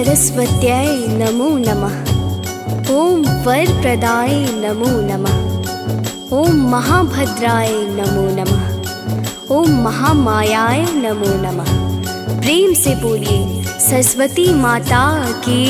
सरस्वत्यै नमो नमः। ओम वरप्रदाय नमो नमः। ओम महाभद्राय नमो नमः। ओम महामायाय नमो नमः। प्रेम से बोलिए सरस्वती माता की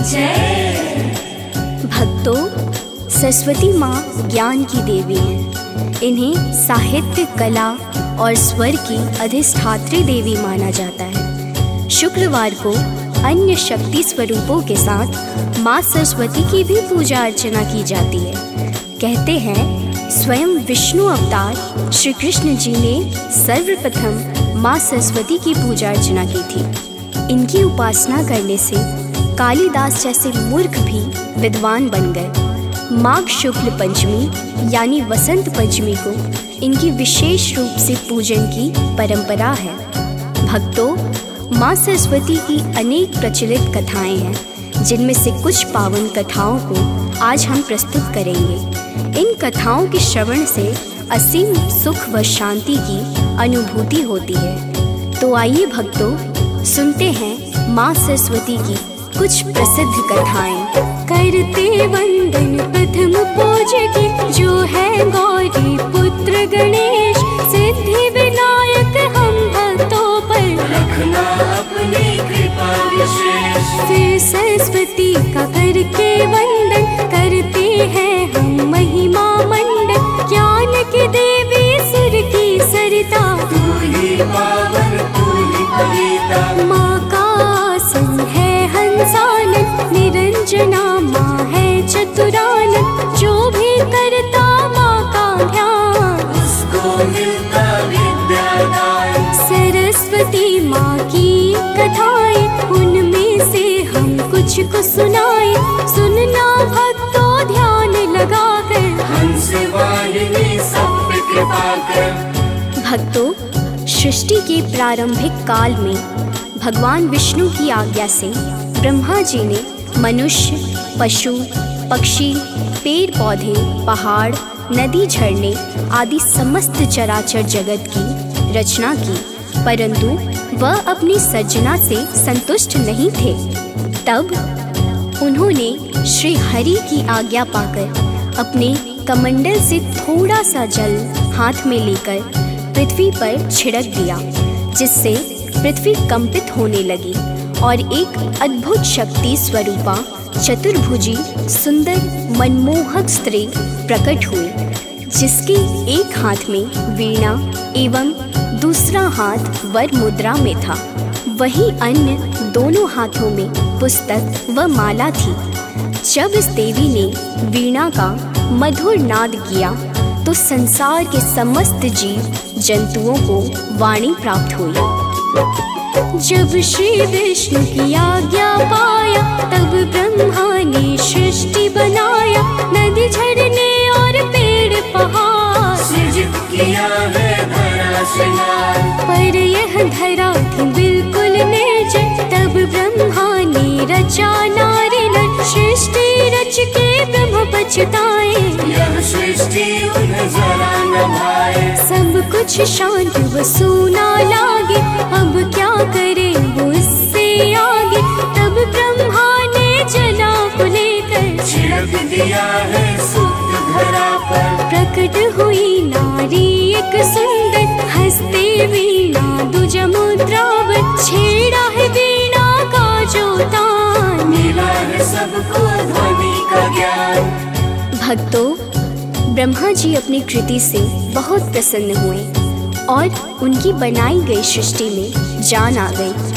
जय। भक्तों, सरस्वती माँ ज्ञान की देवी हैं। इन्हें साहित्य, कला और स्वर की अधिष्ठात्री देवी माना जाता है। शुक्रवार को अन्य शक्ति स्वरूपों के साथ माँ सरस्वती की भी पूजा अर्चना की जाती है। कहते हैं स्वयं विष्णु अवतार श्री कृष्ण जी ने सर्वप्रथम माँ सरस्वती की पूजा अर्चना की थी। इनकी उपासना करने से कालिदास जैसे मूर्ख भी विद्वान बन गए। माघ शुक्ल पंचमी यानी वसंत पंचमी को इनकी विशेष रूप से पूजन की परंपरा है। भक्तों, माँ सरस्वती की अनेक प्रचलित कथाएं हैं, जिनमें से कुछ पावन कथाओं को आज हम प्रस्तुत करेंगे। इन कथाओं के श्रवण से असीम सुख व शांति की अनुभूति होती है। तो आइए भक्तों, सुनते हैं माँ सरस्वती की कुछ प्रसिद्ध कथाएं। करते वंदन प्रथम पूज्य की, जो है गौरी पुत्र गणेश, सिद्धि विनायक हम भक्तों पर रखना अपनी कृपा विशेष। फिर सरस्वती का करके वंदन, करते हैं हम महिमा मंडन। ज्ञान की देवी सुर की सरिता, तू ही पावन तू ही पवित्र। माँ का आसन है हंसानन, निरंजना माँ है चतुरानन। जो भी करता माँ का ध्यान, उसको मिलता विद्यादान। सरस्वती माँ की कथाएं, उनमें से हम कुछ को सुनाए। सुनना भक्तों ध्यान लगा कर, हमसे वाहिनी सब पे कृपा कर। भक्तों, सृष्टि के प्रारंभिक काल में भगवान विष्णु की आज्ञा से ब्रह्मा जी ने मनुष्य, पशु, पक्षी, पेड़ पौधे, पहाड़, नदी, झरने आदि समस्त चराचर जगत की रचना की, परंतु वह अपनी सर्जना से संतुष्ट नहीं थे। तब उन्होंने श्री हरि की आज्ञा पाकर अपने कमंडल से थोड़ा सा जल हाथ में लेकर पृथ्वी पर छिड़क दिया, जिससे पृथ्वी कंपित होने लगी और एक अद्भुत शक्ति स्वरूपा चतुर्भुजी सुंदर मनमोहक स्त्री प्रकट हुई, जिसके एक हाथ में वीणा एवं दूसरा हाथ वर मुद्रा में था। वहीं अन्य दोनों हाथों में पुस्तक व माला थी। जब इस देवी ने वीणा का मधुर नाद किया तो संसार के समस्त जीव जंतुओं को वाणी प्राप्त हुई। जब श्री विष्णु की आज्ञा पाया, तब ब्रह्मा ने सृष्टि बनाया। नदी, झरने और पेड़ पहाड़ सृजित किया है धरा श्रृंगार। पर यह धरा थी बिल्कुल निर्जन, तब ब्रह्मा ने रचा नारी नर। सृष्टि रच के ब्रह्म पछताए, यह सृष्टि उन्हें जरा न भाए। सब कुछ शांत व सूना लागे, अब क्या करे वो इससे आगे। तब ब्रह्मा ने जला को लेकर छिड़क दिया है शुद्ध धरा पर। प्रकट हुई नारी एक सुंदर, हंसते वीणा दुजा मुद्रा पर। छेड़ा है वीणा का जो तान, मिला है सबको ध्वनि का ज्ञान। भक्तों, ब्रह्मा जी अपनी कृति से बहुत प्रसन्न हुए और उनकी बनाई गई सृष्टि में जान आ गई।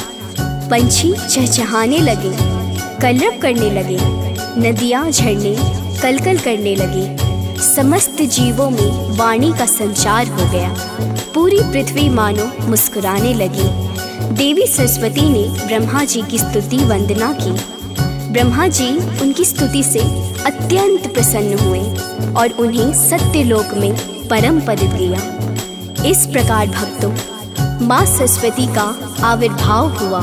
पंछी चहचहाने लगे, कलरव करने लगे, नदियाँ झरने कलकल करने लगे। समस्त जीवों में वाणी का संचार हो गया। पूरी पृथ्वी मानो मुस्कुराने लगी। देवी सरस्वती ने ब्रह्मा जी की स्तुति वंदना की। ब्रह्मा जी उनकी स्तुति से अत्यंत प्रसन्न हुए और उन्हें सत्यलोक में परम पद दिया। इस प्रकार भक्तों, माँ सरस्वती का आविर्भाव हुआ।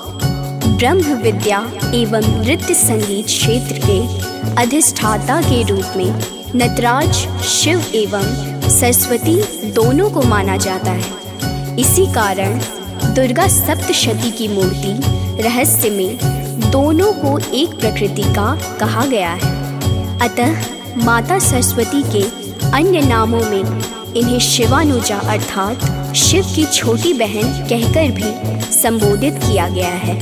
ब्रह्म विद्या एवं नृत्य संगीत क्षेत्र के अधिष्ठाता के रूप में नटराज, शिव एवं सरस्वती दोनों को माना जाता है। इसी कारण दुर्गा सप्तशती की मूर्ति रहस्य में दोनों को एक प्रकृति का कहा गया है। अतः माता सरस्वती के अन्य नामों में इन्हें शिवानुजा अर्थात शिव की छोटी बहन कहकर भी संबोधित किया गया है।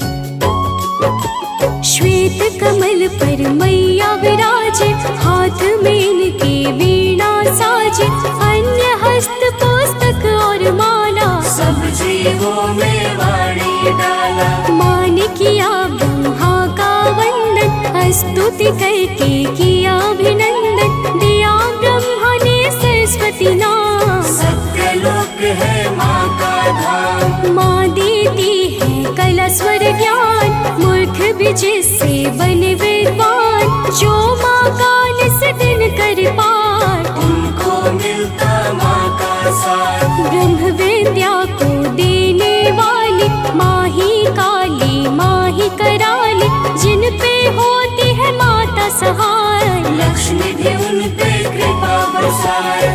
श्वेत कमल पर मैया विराजे, हाथ में इनके वीणा साजे, अन्य हस्त पुस्तक और माला, सब जीवों में वाणी डाला। मान किया ब्रह्मा का वंदन, स्तुति करके किया अभिनंदन, दिया ब्रह्मा ने सरस्वती नाम। सत्यलोक है माँ का धाम, माँ देती है कला स्वर ज्ञान, मूर्ख भी जिससे बने विद्वान, जो माँ का निस दिन कर पार, उनको मिलता माँ का साथ। ब्रह्म विद्या को देने वाली, माँ ही काली माँ ही कराली, जिन पे होती है माता सहाय, लक्ष्मी भी उन पे कृपा बरसाए।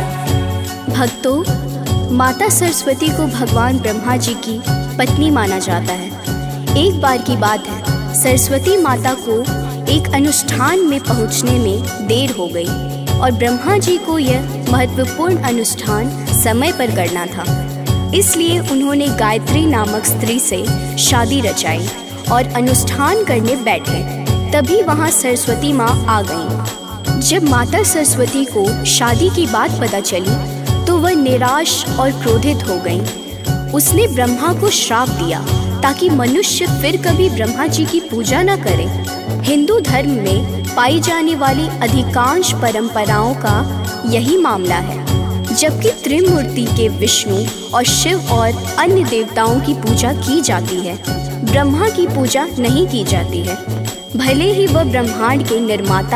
भक्तों, माता सरस्वती को भगवान ब्रह्मा जी की पत्नी माना जाता है। एक बार की बात है, सरस्वती माता को एक अनुष्ठान में पहुंचने में देर हो गई और ब्रह्मा जी को यह महत्वपूर्ण अनुष्ठान समय पर करना था। इसलिए उन्होंने गायत्री नामक स्त्री से शादी रचाई और अनुष्ठान करने बैठे। तभी वहां सरस्वती माँ आ गईं। जब माता सरस्वती को शादी की बात पता चली तो वह निराश और क्रोधित हो गईं। उसने ब्रह्मा को श्राप दिया ताकि मनुष्य फिर कभी ब्रह्मा जी की पूजा न करे। हिंदू धर्म में पाई जाने वाली अधिकांश परंपराओं का यही मामला है। जबकि त्रिमूर्ति के विष्णु और शिव और अन्य देवताओं की पूजा की जाती है, ब्रह्मा की पूजा नहीं की जाती है, भले ही वह ब्रह्मांड के निर्माता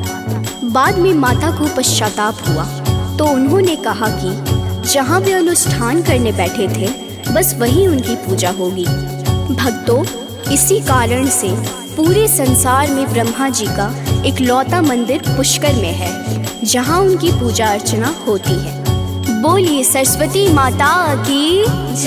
हैं। बाद में माता को पश्चाताप हुआ तो उन्होंने कहा कि जहाँ वे अनुष्ठान करने बैठे थे बस वहीं उनकी पूजा होगी। भक्तों, इसी कारण से पूरे संसार में ब्रह्मा जी का इकलौता मंदिर पुष्कर में है जहाँ उनकी पूजा अर्चना होती है। बोलिए सरस्वती माता की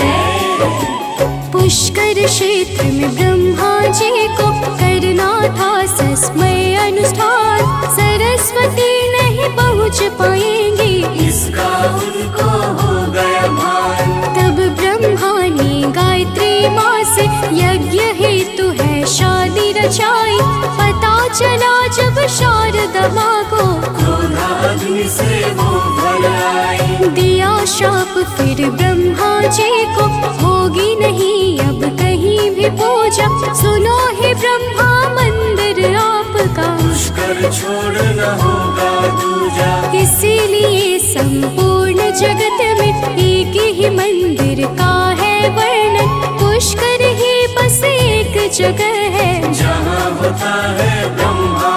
जय। पुष्कर क्षेत्र में ब्रह्मा जी को करना था सस्मय अनुष्ठान, सरस्वती नहीं पहुँच पाएंगे इसका उनको हो गया भान। तब ब्रह्मा ने गायत्री माँ से यज्ञ हेतु है शादी रचाई। पता चला जब शारदा माँ को क्रोधा अग्नि से वो भलाई। दिया शाप फिर ब्रह्मा जी को, होगी नहीं अब कहीं भी पूजा। सुनो हे ब्रह्मा मंदिर आपका, पुष्कर छोड़ना होगा दूजा। इसीलिए संपूर्ण जगत में एक ही मंदिर का है वर्णन। पुष्कर ही बस एक जगह है जहाँ होता है ब्रह्मा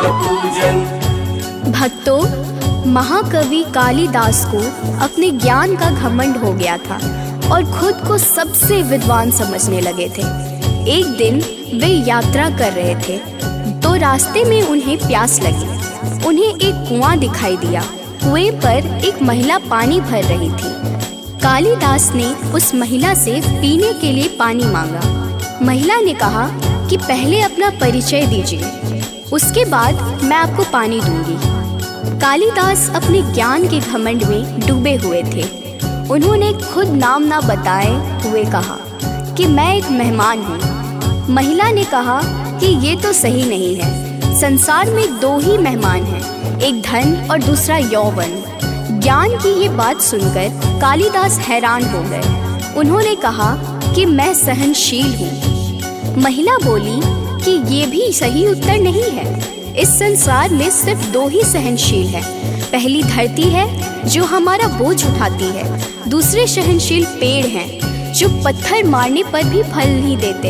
पूजन। भक्तों, महाकवि कालिदास को अपने ज्ञान का घमंड हो गया था और खुद को सबसे विद्वान समझने लगे थे। एक दिन वे यात्रा कर रहे थे तो रास्ते में उन्हें प्यास लगी। उन्हें एक कुआं दिखाई दिया। कुएं पर एक महिला पानी भर रही थी। कालिदास ने उस महिला से पीने के लिए पानी मांगा। महिला ने कहा कि पहले अपना परिचय दीजिए, उसके बाद मैं आपको पानी दूंगी। कालिदास अपने ज्ञान के घमंड में डूबे हुए थे। उन्होंने खुद नाम ना बताए हुए कहा कि मैं एक मेहमान हूँ। महिला ने कहा कि ये तो सही नहीं है। संसार में दो ही मेहमान हैं, एक धन और दूसरा यौवन। ज्ञान की ये बात सुनकर कालिदास हैरान हो गए। उन्होंने कहा कि मैं सहनशील हूँ। महिला बोली कि ये भी सही उत्तर नहीं है। इस संसार में सिर्फ दो ही सहनशील हैं। पहली धरती है जो हमारा बोझ उठाती है, दूसरे सहनशील पेड़ हैं जो पत्थर मारने पर भी फल नहीं देते।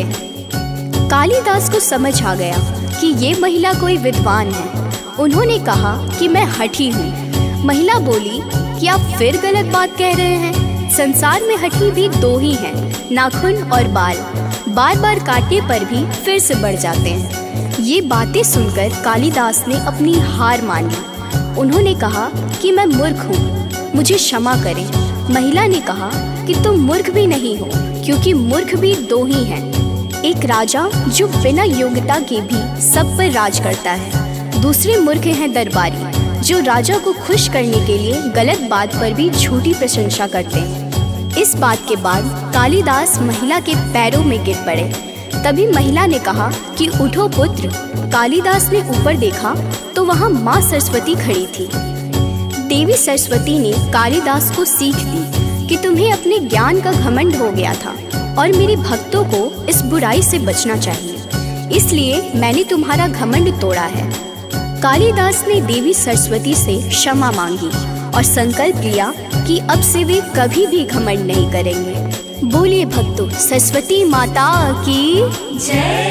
कालिदास को समझ आ गया कि ये महिला कोई विद्वान है। उन्होंने कहा कि मैं हठी हूँ। महिला बोली कि आप फिर गलत बात कह रहे हैं। संसार में हठी भी दो ही हैं, नाखून और बाल। बार बार काटने पर भी फिर से बढ़ जाते हैं। ये बातें सुनकर कालिदास ने अपनी हार मान ली। उन्होंने कहा कि मैं मूर्ख हूँ, मुझे क्षमा करें। महिला ने कहा कि तुम मूर्ख भी नहीं हो, क्योंकि मूर्ख भी दो ही हैं, एक राजा जो बिना योग्यता के भी सब पर राज करता है। दूसरे मूर्ख हैं दरबारी, जो राजा को खुश करने के लिए गलत बात पर भी झूठी प्रशंसा करते हैं। इस बात के बाद कालिदास महिला के पैरों में गिर पड़े। तभी महिला ने कहा कि उठो पुत्र। कालिदास ने ऊपर देखा तो वहाँ माँ सरस्वती खड़ी थी। देवी सरस्वती ने कालिदास को सीख दी कि तुम्हें अपने ज्ञान का घमंड हो गया था और मेरे भक्तों को इस बुराई से बचना चाहिए, इसलिए मैंने तुम्हारा घमंड तोड़ा है। कालिदास ने देवी सरस्वती से क्षमा मांगी और संकल्प लिया कि अब से वे कभी भी घमंड नहीं करेंगे। बोलिए भक्तों, सरस्वती माता की जय।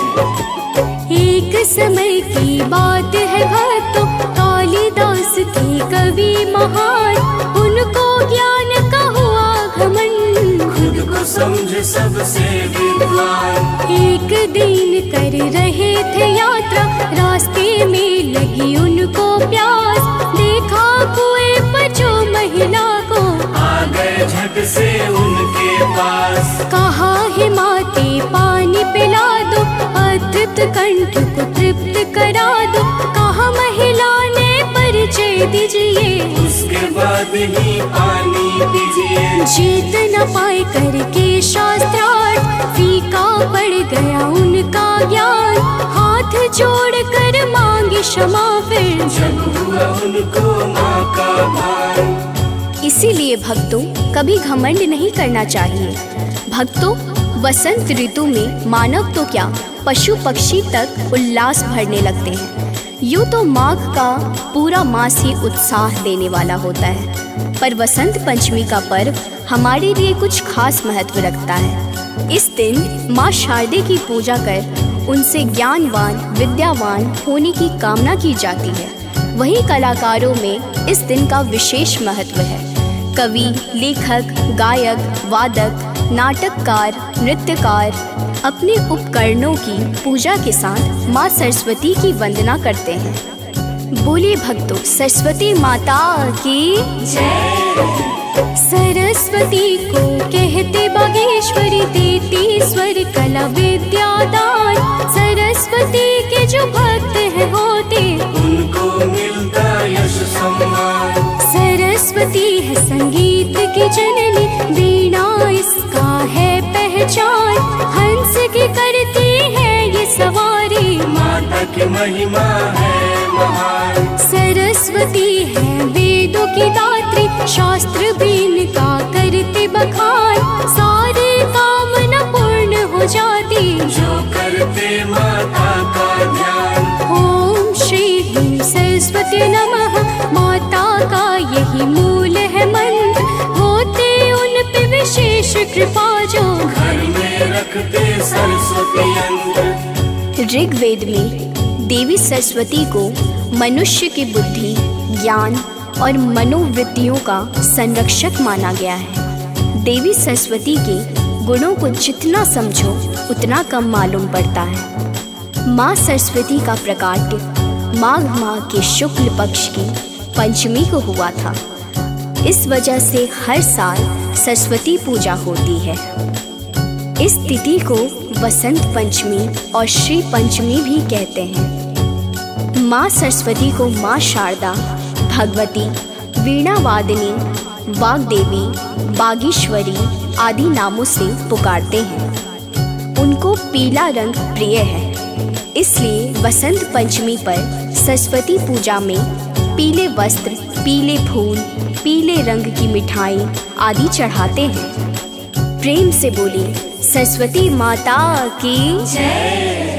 एक समय की बात है भक्तों, कालिदास थे कवि महान, उनको ज्ञान का हुआ घमंड, खुद को समझे सबसे विद्वान। एक दिन कर रहे थे यात्रा, रास्ते में लगी उनको प्यास, देखा कुएं पर जो महिला को, आ गए झट से उनके पास। कहा हे माते पानी पिला दो, अतृप्त कंठ को तृप्त करा दो। कहा महिला ने परिचय दीजिए, उसके बाद ही पानी पीजिए। जीत न पाए करके शास्त्रार्थ, फीका पड़ गया उनका ज्ञान, हाथ जोड़ कर मांगी क्षमा फिर जब हुआ उनको माँ का भान। इसीलिए भक्तों, कभी घमंड नहीं करना चाहिए। भक्तों, वसंत ऋतु में मानव तो क्या, पशु पक्षी तक उल्लास भरने लगते हैं। यूँ तो माघ का पूरा मास ही उत्साह देने वाला होता है, पर वसंत पंचमी का पर्व हमारे लिए कुछ खास महत्व रखता है। इस दिन माँ शारदे की पूजा कर उनसे ज्ञानवान विद्यावान होने की कामना की जाती है। वहीं कलाकारों में इस दिन का विशेष महत्व है। कवि, लेखक, गायक, वादक, नाटककार, नृत्यकार अपने उपकरणों की पूजा के साथ माँ सरस्वती की वंदना करते हैं। बोलिए भक्तों, सरस्वती माता की जय। सरस्वती को कहते बागेश्वरी, देती स्वर कला विद्या दान। सरस्वती के जो भक्त हैं होते, उनको मिलता यश सम्मान। सरस्वती है संगीत की जननी, वीणा इसका है पहचान। हंस की करती है ये सवारी, माता की महिमा है महान। सरस्वती है वेदों की दात्री, शास्त्र भी इनका करते बखान। सारे कामना पूर्ण हो जाती, जो करते माता का ध्यान। ओम श्री ह्रीं सरस्वती नमः, माता का यही मूल है मंत्र, होते उन पे विशेष कृपा जो घर में रखते सरस्वती यंत्र। ऋग्वेद में देवी सरस्वती को मनुष्य की बुद्धि, ज्ञान और मनोवृत्तियों का संरक्षक माना गया है। देवी सरस्वती के गुणों को जितना समझो उतना कम मालूम पड़ता है। माँ सरस्वती का प्राकट्य माघ माह के शुक्ल पक्ष की पंचमी को हुआ था। इस वजह से हर साल सरस्वती पूजा होती है। इस तिथि को वसंत पंचमी और श्री पंचमी भी कहते हैं। माँ सरस्वती को माँ शारदा, भगवती, वीणा वादिनी, वाग्देवी, बागीश्वरी आदि नामों से पुकारते हैं। उनको पीला रंग प्रिय है, इसलिए वसंत पंचमी पर सरस्वती पूजा में पीले वस्त्र, पीले फूल, पीले रंग की मिठाई आदि चढ़ाते हैं। प्रेम से बोलिए, सरस्वती माता की जय।